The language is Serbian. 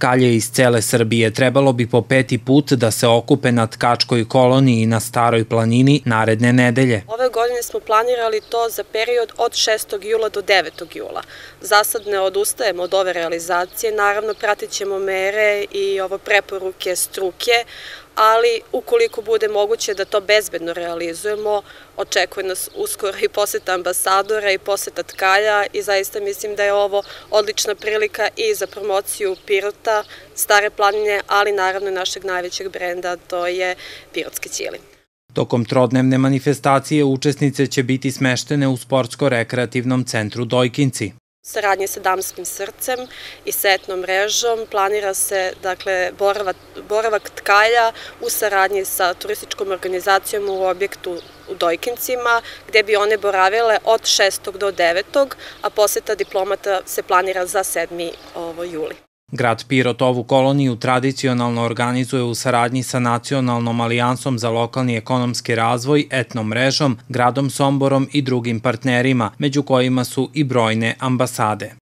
tkalje iz cele Srbije trebalo bi po 5. put da se okupe na tkačkoj koloniji na Staroj planini naredne nedelje. Ove godine smo planirali to za period od 6. jula do 9. jula. Za sad ne odustajemo od ove realizacije, naravno pratit ćemo mere i preporuke struke, ali ukoliko bude moguće da to bezbedno realizujemo, očekuje nas uskoro i poseta ambasadora i poseta tkalja i zaista mislim da je ovo odlična prilika i za promociju Pirota, Stare planine, ali naravno i našeg najvećeg brenda, to je pirotski ćilim. Tokom trodnevne manifestacije učesnice će biti smeštene u Sportsko-rekreativnom centru Dojkinci. Saradnje sa Damskim srcem i sa etnom mrežom planira se boravak tkalja u saradnji sa turističkom organizacijom u objektu u Dojkincima, gde bi one boravile od 6. do 9. a poseta diplomata se planira za 7. juli. Grad Pirot ovu koloniju tradicionalno organizuje u saradnji sa Nacionalnom alijansom za lokalni ekonomski razvoj, etnom mrežom, gradom Somborom i drugim partnerima, među kojima su i brojne ambasade.